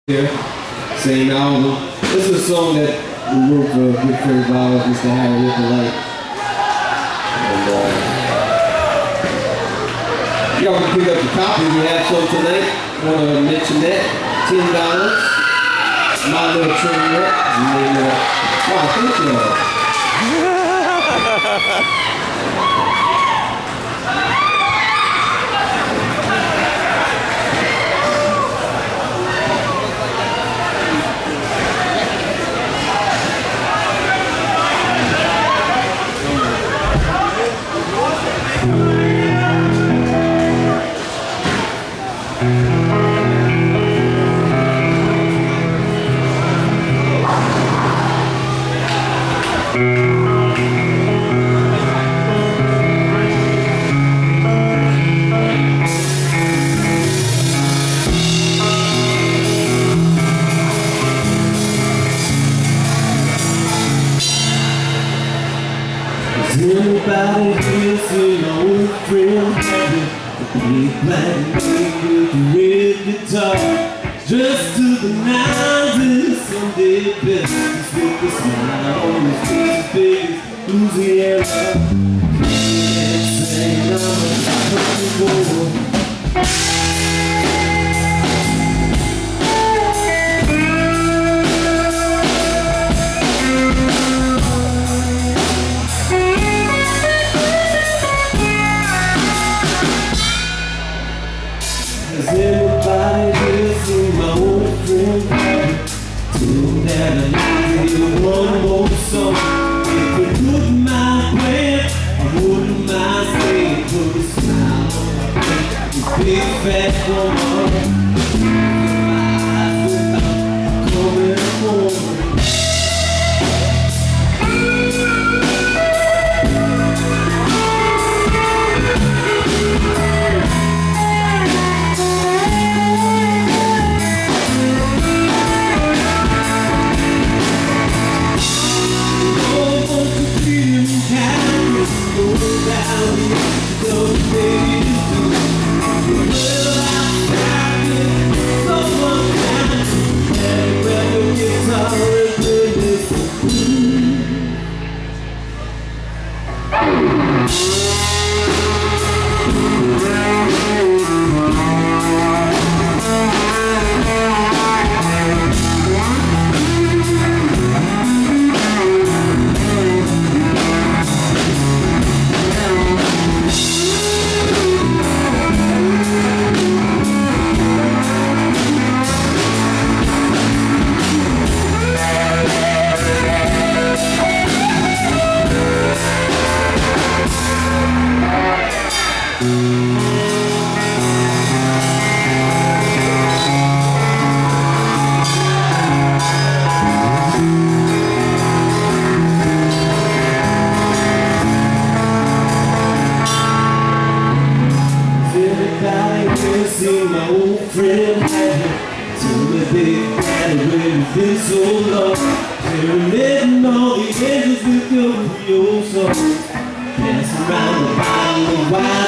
Here, same album. This is a song that we wrote for a good friend of ours, Mr. Harry Lippolite. And y'all can pick up the copies we have some tonight. I want to mention that. $10. My Little Train Wreck. Wow, thank you. Anybody here seen an old friend having a big black man with a red guitar, dressed to the nines in Sunday best, with a smile on his face as big as Louisiana. And saying I'm a country boy. Has everybody here seen my old friend Harry? Told that I need to hear one more song. If we couldn't mind playing, I wouldn't mind staying. Put a smile on my face, this big fat woman. My eyes without coming home. See my old friend Harry, tell me big daddy when you've been so long, serenading all the angels with your song, dance around the bottle of wine.